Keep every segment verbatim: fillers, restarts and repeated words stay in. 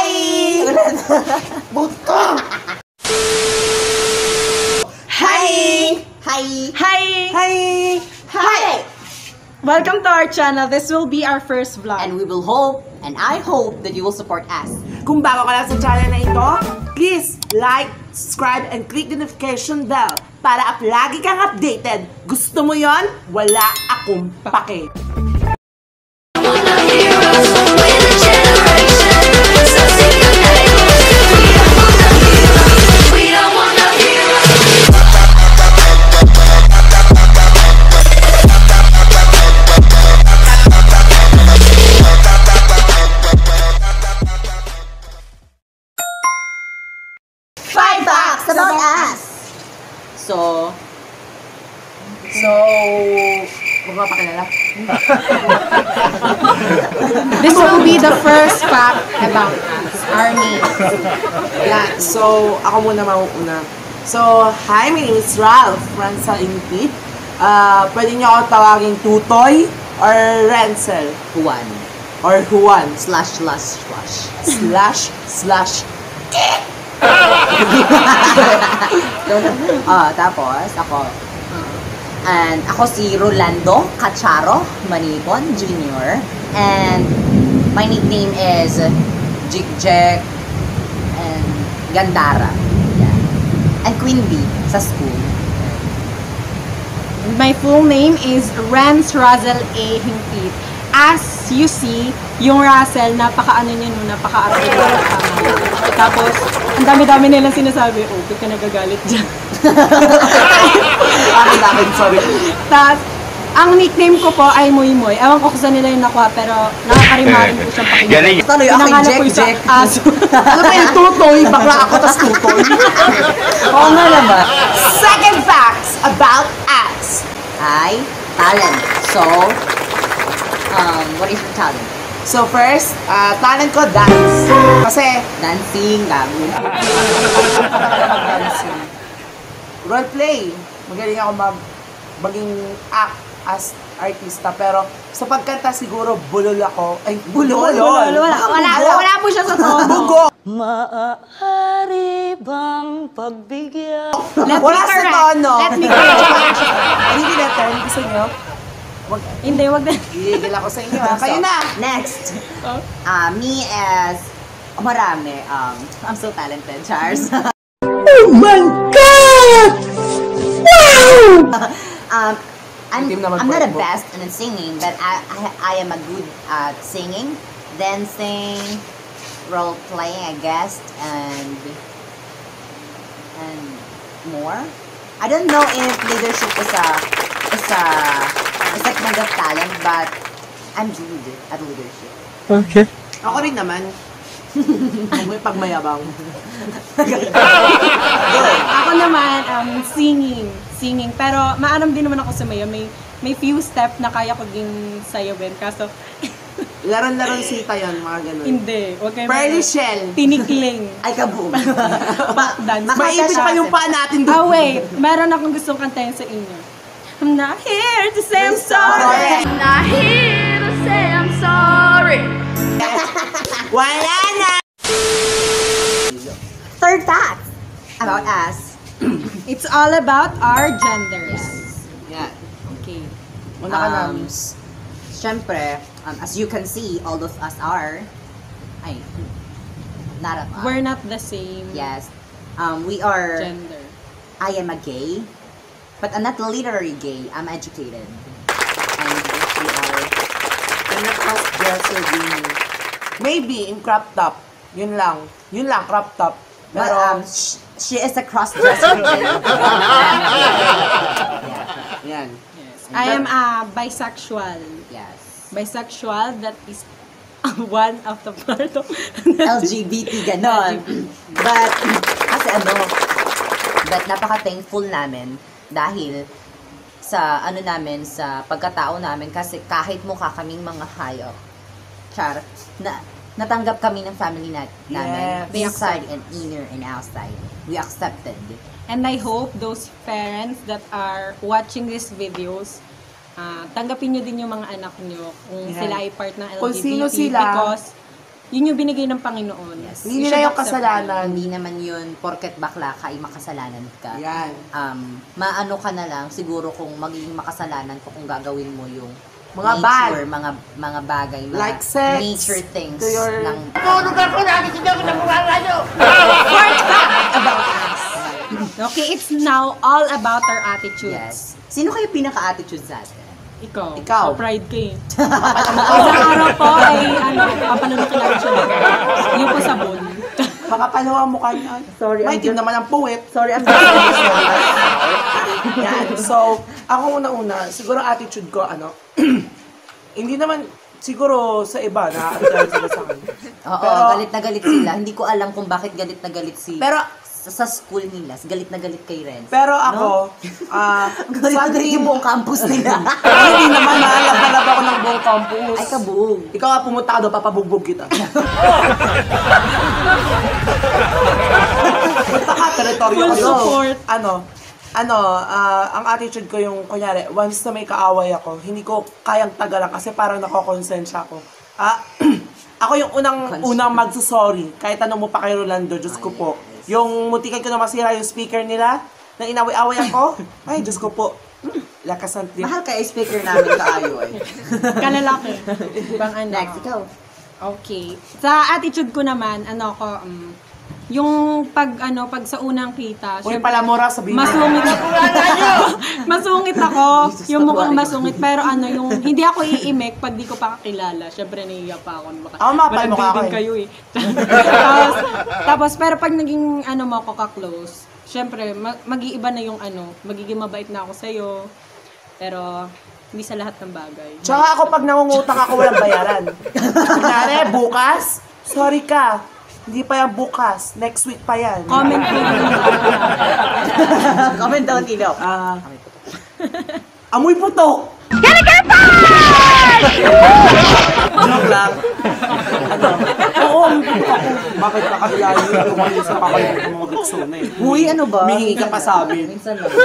Hi! Buto! Hi! Hi! Hi! Hi! Hi! Welcome to our channel. This will be our first vlog. And we will hope, and I hope that you will support us. Kung bago ka lang sa channel na ito, please like, subscribe, and click the notification bell para up lagi kang updated. Gusto mo yon? Wala akong pake. Five facts about us! So, So, magpapakilala. This will be the first fact about us, our name. Yeah, so ako muna mauuna. So, hi, my name is Ralph Ransel Inpit. Uh, pwede niyo ako tawagin Tutoy or Ransel Juan. or Juan Slash, slash, slash. slash slash. Ah, tapos, ako. And ako si Rolando Cacharo Manipon Junior And my nickname is Jigjek and Gandara. Yeah. And Queen Bee sa school. My full name is Rance Razel A. Himpit. As you see, yung Russell, napaka-ano niya no, napaka-arte. Tapos, ang dami-dami nilang sinasabi, oh, ba't ka nagagalit dyan? Akin natin, sorry. Tapos, ang nickname ko po ay Moy Moy. Ewan ko kung saan nila yung nakuha, pero nakakarimarin po siyang pakinggan. Galing. Ano yung aking Pinangalan Jack, ko yung sa Jack? aso. Ano ba yung Tutoy? Bakla ako, tas Tutoy. Oo nga naman. Second facts about us. Ay, talent. So, um, what is your talent? So first, uh, talent ko dance. Kasi, Dancing, gago. role play. Magaling ako mag maging act as artista. Pero sa pagkanta siguro bulol ako. Ay, bulol! Wala, wala, wala, wala po siya sa tono. Bugo! Maaari bang pagbigyan? Let Wala me sa correct. tono. Let me correct. Hindi na turn. Gusto nyo? Wag, Hindi, wag na. gigil ako sa inyo. Ha? Kayo So, na! Next. Oh. Uh, me as oh, marami. Um, I'm so talented, Charles. Oh my God! Wow! um, I'm, Team naman I'm po, not a po. best in singing, but I, I, I am a good at singing, dancing, role playing, I guess, and and more. I don't know if leadership is a is a is a kind of talent, but I'm good at leadership. Ako rin naman. May pagmayabang. Ako naman, um, singing. Singing. Pero maalam din naman ako sa mayo. May, may few step na kaya ko din sayawin. Kaso, Laron-laron sita yun, mga ganun. hindi. Huwag kayo Pearly mag- shell. Tinikling. Ay, kaboom. Back dance. Maipit pa yung paa natin Ah, doon. wait. Meron akong gustong kantahin sa inyo. I'm not here to say I'm sorry. I'm not here to say I'm sorry. Wala na! Third fact about us. It's all about our genders. Yan. Okay. Una ka na, Um, miss. Siyempre, um, as you can see, all of us are, ay, not of us. We're not the same Yes. Um, we are, gender. I am a gay, but I'm not literally gay. I'm educated. And we are, I'm a cross-dresser din. Maybe in crop top. Yun lang. Yun lang, crop top. but, Pero, um, sh- she is a cross-dresser. yan. Yes. I am a bisexual. Yes. Bisexual, that is one of the part of L G B T, ganon. But, kasi ano, but napaka-thankful namin dahil sa ano namin, sa pagkatao namin, kasi kahit mukha kaming mga hayop, char, na, natanggap kami ng family nat namin, Yes. They inside and inner and outside. We accepted. And I hope those parents that are watching these videos, uh, tanggapin nyo din yung mga anak nyo kung Yeah. sila ay part ng L G B T. Kung sino sila. Because Yun yung binigay ng Panginoon. Yes. Hindi You nila should yung accept kasalanan. Hindi naman yun, porket bakla ka, ay makasalanan ka. Yan. Um, maano ka na lang, siguro kung magiging makasalanan ko kung gagawin mo yung Mga nature, bad. mga mga bagay, mga Like sex, nature things to your- ng about us. Okay, it's now all about our attitudes. yes. Sino kayo pinaka-attitude sa atin? Ikaw. Ikaw. Pride ka eh. Isang araw po ay ano, kapalunok lang siya. Yung po sabon. Makapaluwa mo kanya. Sorry, May I'm team just- naman ang puwet. Sorry, I'm Yan. So, ako una-una, siguro attitude ko, ano, hindi naman, siguro sa iba, nakakatawa sila sa akin. Oo, Pero- galit na galit sila. Hindi ko alam kung bakit galit na galit si... Pero, sa, sa school nila, galit na galit kay Renz. pero ako, ah, galit na galit yung buong campus nila. Ay, hindi naman, nalab-nalab ako ng buong campus. Ay, kabuog. Ikaw nga pumunta ka doon, papabugbog kita. Punta ka, teritoryo Full ko doon. support. Ano, ano, ah, ang attitude ko yung, kunyari, once na may kaaway ako, hindi ko kayang tagalan kasi parang nakokonsensya ako. Ah, ako yung unang, Conscious. unang magsusorry, kahit ano mo pa kay Rolando, Diyos ko po. Yung mutikan ko na masira yung speaker nila, na inaway-away ako, ay, Diyos ko po. Hmm, lakas ng trip. Mahal kaya speaker namin kaayo eh. Kalalaki. Ibang ano. Next, ikaw. Okay. Sa attitude ko naman, ano ko, um, yung pag, ano, pag sa unang kita, Uy, syempre, pala mura, sabihin mo. masungit ako. masungit ako. Jesus, Yung mukhang tabuari ko. masungit. Pero ano, yung hindi ako iimik pag di ko pa kakilala. Syempre, nahiya pa ako. Baka, Ako, mapal mo ka malambing din ako eh. kayo eh. tapos, tapos, pero pag naging, ano mo ako ka-close, syempre, ma- mag-iiba na yung ano, magiging mabait na ako sa'yo. Pero, hindi sa lahat ng bagay. Tsaka ako pag nangungutang ako, walang bayaran. Kunyari, bukas, sorry ka. Hindi pa yan bukas. Next week pa yan. Comment below. Comment down below. Ah, amoy putok! Joke lang. Ano? Oo, amoy putok ako. Bakit kakailayo yung tumayo sa kakailayo ng mga Rexona eh. Uy, ano ba? Humingi ka pa sa amin. Minsan lang.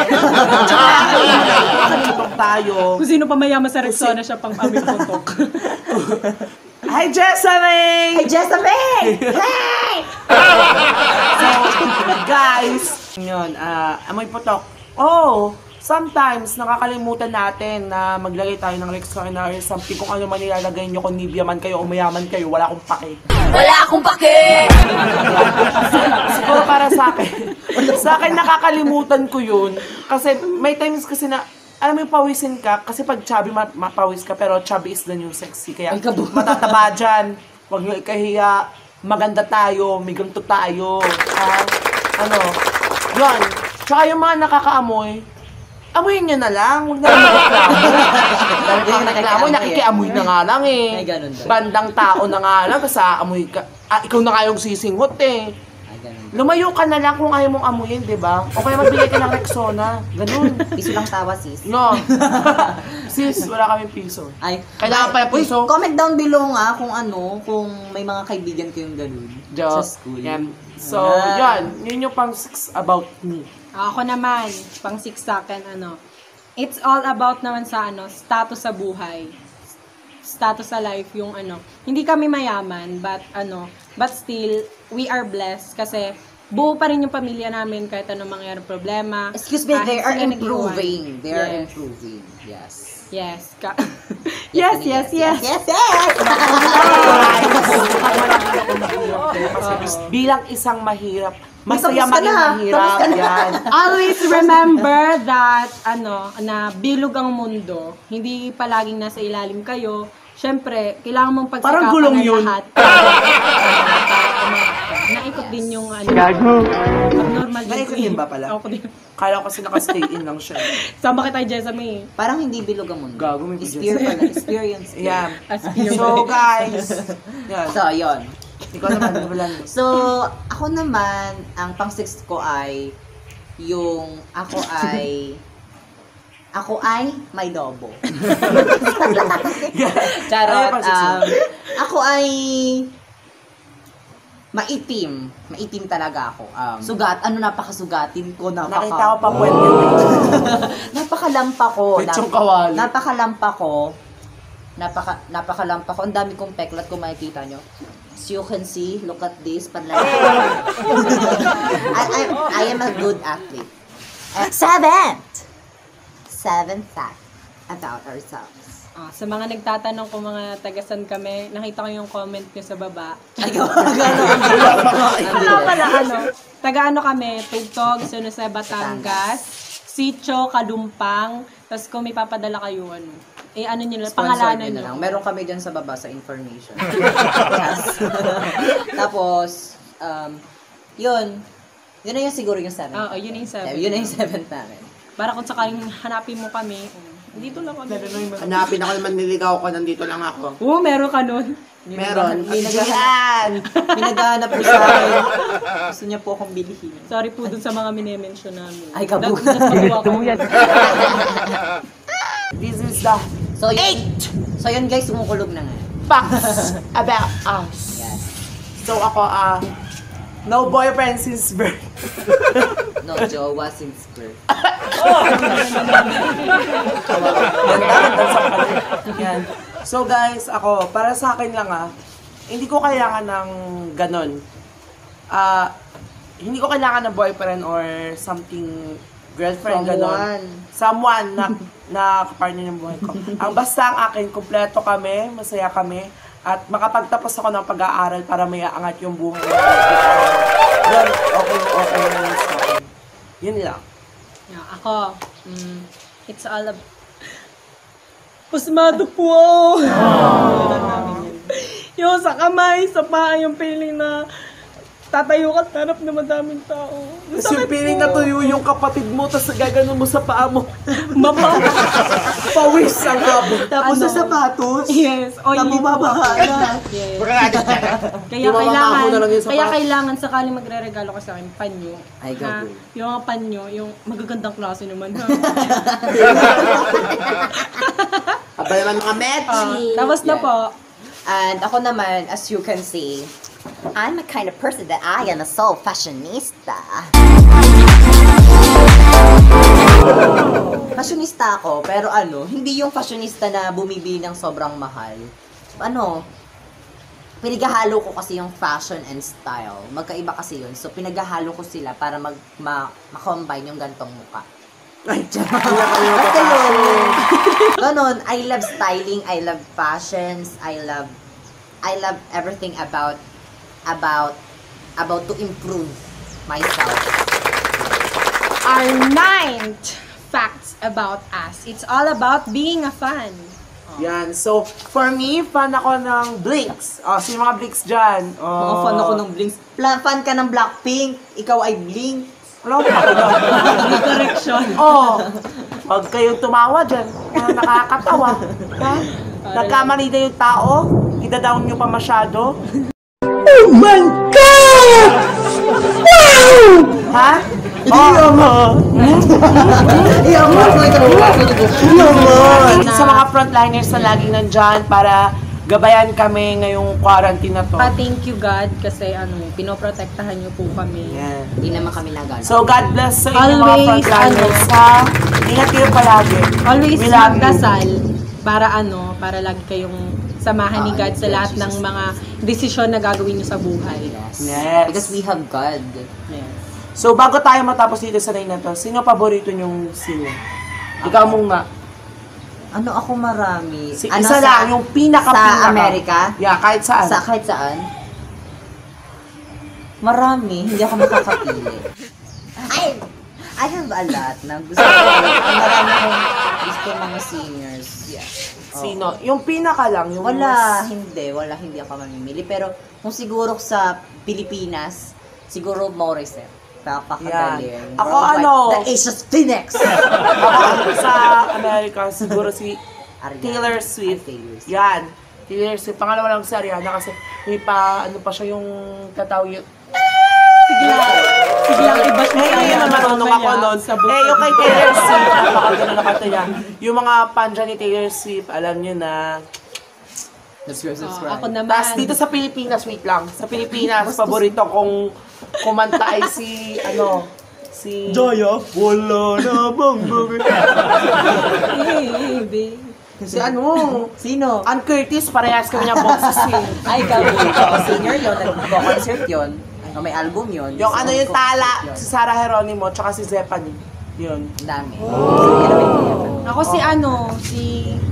Putok tayo. Kung sino pa mayaman sa Rexona siya pang aming putok. Hi, Jessamine! Hey, Jessamine! Hey! So, guys, yun, ah, amoy putok. Oh, sometimes nakakalimutan natin na maglagay tayo ng Rexona or something kung ano man nilalagay nyo, kung Nivea man kayo o mayaman kayo, wala akong pake. Wala akong pake! Siguro para sa akin, sa akin nakakalimutan ko yun. Kasi may times kasi na, alam mo yung pawisin ka, kasi pag chubby, ma- mapawis ka, pero chubby is the new sexy. Kaya Ay, kabu- matataba dyan, huwag nyo ikahiya, maganda tayo, may ganito tayo. Ah, ano, yun. Tsaka yung mga nakakaamoy, amoyin nyo na lang, huwag na lang magreklamo. Dahil pag nagreklamo, nakikiamoy na nga lang eh. Ay, ganun daw. Bandang tao na nga lang, kasi aamoy ka. Ah, ikaw na nga yung sisinghot eh. Ay, ganun. Lumayo ka na lang kung ayaw mong amuyin, di ba? O kaya magbigay ka ng Rexona. Ganun. Piso lang tawa, sis. No. Sis, wala kaming piso. Ay, Kailangan pa yung Uy, piso. comment down below nga kung ano, kung may mga kaibigan kayong ganun sa school. Yan. So, Ayan. yan. Yun yung pang six about me. Ako naman, pang six sa akin, ano, it's all about naman sa, ano, status sa buhay. Status sa life, yung, ano, hindi kami mayaman, but, ano, but still, we are blessed kasi buo pa rin yung pamilya namin kahit anong mangyari problema. Excuse me, Kahit they are sila nag-iwan. improving. They are Yes. improving. Yes. Yes. Ka- yes, yes, yes. Yes, yes! Bilang isang mahirap, May masaya tapos ka maging na. mahirap. Tapos ka na. Yan. Always remember that, ano, na bilog ang mundo. Hindi palaging nasa ilalim kayo. Siyempre, kailangan mong pagsikapan Parang gulong ng yun. lahat. Para, para umangat ka. Naikot din yung, ano, abnormal din. Naikot ko din eh. ba pala? Ako din. Kala ko kasi naka-stay in lang siya. Sama kita, Jessamine. Parang hindi bilog ang mundo. Gago, may Spear videos. pala. Experience. Yan. As pure. So, guys. Yan. So, yun. Ikaw naman, Rolando. So, ako naman, ang pang six ko ay yung ako ay ako ay may lobo. Charot. Ay, pang six mo. Um, ako ay maitim. Maitim talaga ako. Um, sugat. Ano napakasugatin ko? Napaka, Nakita ko pa puwede. napakalampa ko. Lechong kawali. Napakalampa ko. Napaka, napakalampa ko. Ang dami kong peklat kung makikita nyo. As you can see, look at this. Panlala. I, I, I am a good athlete. Uh, seventh! Seventh fact about ourselves. Ah, sa mga nagtatanong kung mga tagasan kami, nakita ko yung comment nyo sa baba. Ay, gano. Ano pala, ano? Taga-ano kami? Tugtog, Suno sa Batangas, Sitio, Kalumpang, tapos kung may papadala kayo, ano? Eh, ano nyo lang, pangalanan Sponsored nyo. na lang. Meron kami dyan sa baba sa information. Yes. Tapos, um, yun. Yun na yung siguro yung seventh. Oo, yun yung seven. Yun na yung seventh namin. Para kung sakaling hanapin mo kami, dito lang kami. Hanapin ako naman, niligaw ko, nandito lang ako. Oo, meron ka nun. Meron. May At naghahanap. May naghahanap po sa akin. Gusto niya po akong bilihin. Sorry po dun sa mga minimension namin. Ay, kabog. Dag- nagpagawa ko. This is the So, yun, so yun guys, umukulog na nga. facts about us. Yes. So ako, ah, no boyfriend since birth. No, jowa since birth. Yan. So guys, ako, para sa akin lang ah, hindi ko kailangan ng ganon. Ah, hindi ko kailangan ng boyfriend or something, girlfriend, ganon. Someone na, na kapartner ng buhay ko. Ang basta ang akin, kumpleto kami, masaya kami, at makapagtapos ako ng pag-aaral para may aangat yung buhay. Yan, okay, okay na yun sa akin. Yun lang. Yeah, ako, mm, it's all about... Pasmado po ako! Yung sa kamay, sa paa, yung feeling na tatayo ka at harap na madaming tao. Tapos yung feeling na tuyo yung kapatid mo, tapos gaganon mo sa paa mo. Mapa. Pawis ang abot. Tapos Ano? sa sapatos, Yes. O, nabubabaha na. Yes. Kaya Yung mga kailangan, mamaho na lang yun sa kaya pa- kailangan sakaling magre-regalo ka sa akin, panyo. Ay, Ha? gago. Yung mga panyo, yung magagandang klase naman. Ha? Aba naman mga Ah, Metsi. tapos na Yeah. po, And ako naman, as you can see, I'm a kind of person that I am a soul fashionista. Fashionista ako, pero ano, hindi yung fashionista na bumibili ng sobrang mahal. Ano, pinaghahalo ko kasi yung fashion and style. Magkaiba kasi yun. So, pinaghahalo ko sila para mag, ma, ma-combine yung gantong muka. Ay, tiyan. Kaya kayo Basta pa. yun. Ganon, I love styling, I love fashions, I love, I love everything about, about, about to improve myself. our ninth facts about us. It's all about being a fan. Yan. So, for me, fan ako ng Blinks. O, sino mga Blinks dyan? Mga Oh. fan ako ng Blinks. Pla- fan ka ng Blackpink, ikaw ay Blink. Alam mo ako doon. Correction. Oo. Huwag kayong tumawa dyan. Kung nakakatawa. Ha? Nagkamali na yung tao. Ida-down nyo pa masyado. Oh my God! Wow! Ha? Oo mo. Iyaw mo, Iyaw mo. Sa mga frontliners na laging nandyan para gabayan kami ngayong quarantine na to. Pa thank you God kasi ano, pinoprotektahan niyo po kami. Yan. Hindi naman kami nagano. So, God bless sa inyo mga Always, frontliners, ano, ha? Ingat kayo palagi. Always We love you. magdasal para ano, para lagi kayong samahan ni Ah, God sa yes, lahat Jesus. ng mga desisyon na gagawin niyo sa buhay. Yes. Yes. Because we have God. Yes. So, bago tayo matapos dito sa night na to, sino paborito niyong singer? Ikaw muna. Ano ako marami? Si, ano, isa sa- lang, yung pinaka-pinaka. Sa Amerika? Yeah, kahit saan. Sa kahit saan? Marami, hindi ako makakapili. Ay! I have a lot na gusto ko. Marami akong gusto mga singers. Yeah. Oo. Sino? Yung pinaka lang. Yung Wala, mas- hindi. Wala, hindi ako mamimili. Pero kung siguro sa Pilipinas, siguro Morissette. Napakagaling. Yan. Ako, Worldwide, ano? The Asia's Phoenix! Ako sa Amerika, siguro si Ariana. Taylor Swift. Ah, Taylor Swift. Yan. Taylor Swift. Pangalawa lang si Ariana kasi may pa, ano pa siya yung tatawag yung... Biglang iba siya. Eh, yun ang marunong ako nun. Eh, yung kay Taylor Swift, napakagano na kanta niya. Yung mga fan dyan ni Taylor Swift, alam nyo na. Subscribe, Oh, ako naman. Tapos dito sa Pilipinas, wait lang. Sa Pilipinas, paborito kong kumanta ay si, ano, si... Jaya, wala na bang gabi? Baby. Si ano? Sino? Ann Curtis, parehas kami niya boses eh. Ay, gabi. Oo, senior yun. Nag-concert yun. O, may album yun. Yung ano yung tala, Yun. si Sarah Geronimo, tsaka si Zephanie. Yun. Ang dami. So, yun ang may tiyapan. Ako si ano, si...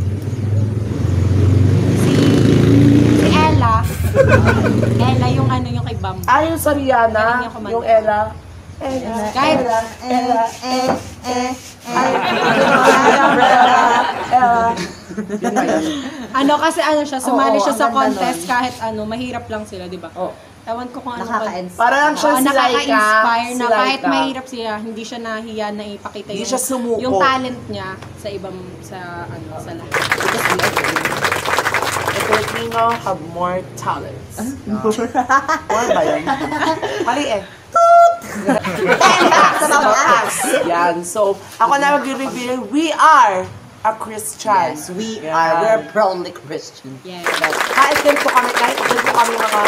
Si... Si Ella. Ella, yung ano, yung kay Bam. Ah, yung sa Rihanna, Galing niya kumanta. yung Ella. Ella, Kahit- Ella, Ella, Eh, eh, Ay, Ella, Ella. Yun na yun. Ano kasi ano siya, sumali Oo, siya sa ang ganda contest nun. kahit ano, mahirap lang sila, di ba? Oh, Ewan ko kung ano. nakaka-inspire. Para lang siya Oo, si Laika. nakaka-inspire na Si kahit Laika. mahirap siya, hindi siya nahiya na ipakita Hindi yung, siya sumuko. yung talent niya sa ibang, sa ano, sa lahat. Because we are Filipino. The Filipino have more talents. More ba yun? Mali eh. Facts about us. Yan. So, ako na mag-reveal, we are a Christian. Yes, we Yan. are. We're proudly Christian. Yes. Kahit din po kami, kahit din po kami mga,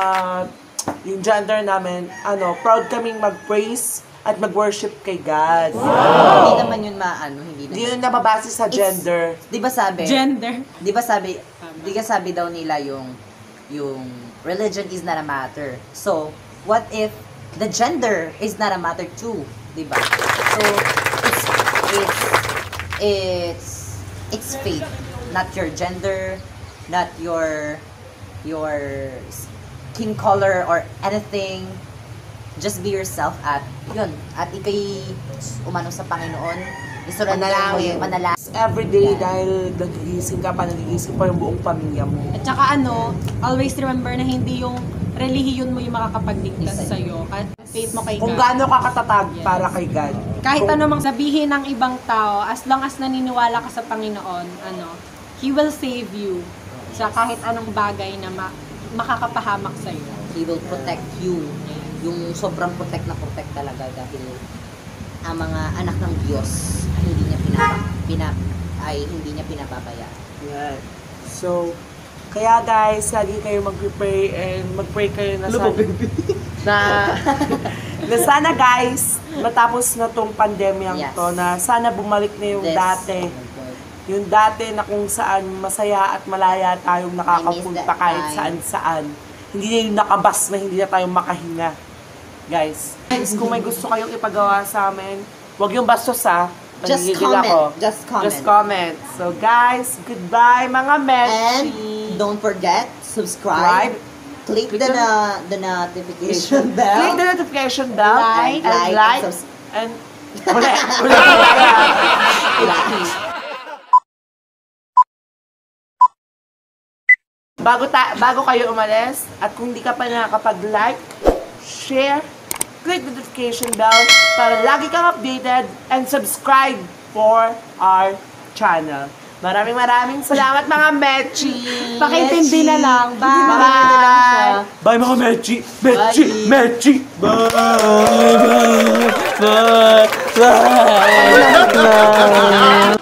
yung gender namin, ano, proud kaming mag-praise at mag-worship kay God. Hindi naman yun maano, hindi Hindi naman. yun nababase sa gender. Di ba sabi? Gender. Di ba sabi, di ka sabi daw nila yung, yung religion is not a matter. So, what if the gender is not a matter too? Di ba? So, it's, it's, it's, it's faith. Not your gender, not your, your skin color or anything. Just be yourself at, yun, at ikay umano sa Panginoon. Isurrender mo Manalangin. yung manalangin. Everyday dahil nagigising ka pa, nagigising pa yung buong pamilya mo. At saka ano, always remember na hindi yung relihiyon mo yung makakapagligtas Yes. sa'yo. At faith mo kay Kung God. gaano ka katatag Yes. para kay God. Kahit Kung- ano mang sabihin ng ibang tao, as long as naniniwala ka sa Panginoon, ano, He will save you sa kahit anong bagay na ma- makakapahamak sa'yo. He will protect you. Yung sobrang protect na protect talaga dahil ang mga anak ng Diyos ay hindi niya pinapa, pinap, ay hindi niya pinapabayaan. Yan. So, kaya guys, lagi kayo mag-pray and mag-pray kayo na sana, na, na sana guys, matapos na tong pandemyang Yes. to, na sana bumalik na yung This- dati. Oh my God. Yung dati na kung saan masaya at malaya tayong I nakakapunta miss that kahit time. saan-saan. Hindi na yung nakabas na hindi na tayo makahinga. Guys, guys, kung may gusto kayong ipagawa sa amin, huwag yung bastos ha. Just Nanggigil comment. ako. Just comment. Just comment. So guys, goodbye mga And Mechi. don't forget, subscribe, click, Click the, the- na, the notification bell. Click the notification bell Like, and like, like, and subs- and ulit, ulit, ulit. Bago, ta bago kayo umalis, at kung di ka pa nakakapag-like, share, click the notification bell para lagi kang updated and subscribe for our channel. Maraming maraming salamat mga Mechi! Pakintindi na lang. Bye! Bye! Bye mga Mechi! Mechi! Bye. Mechi! Bye! Bye! Bye! Bye! Bye!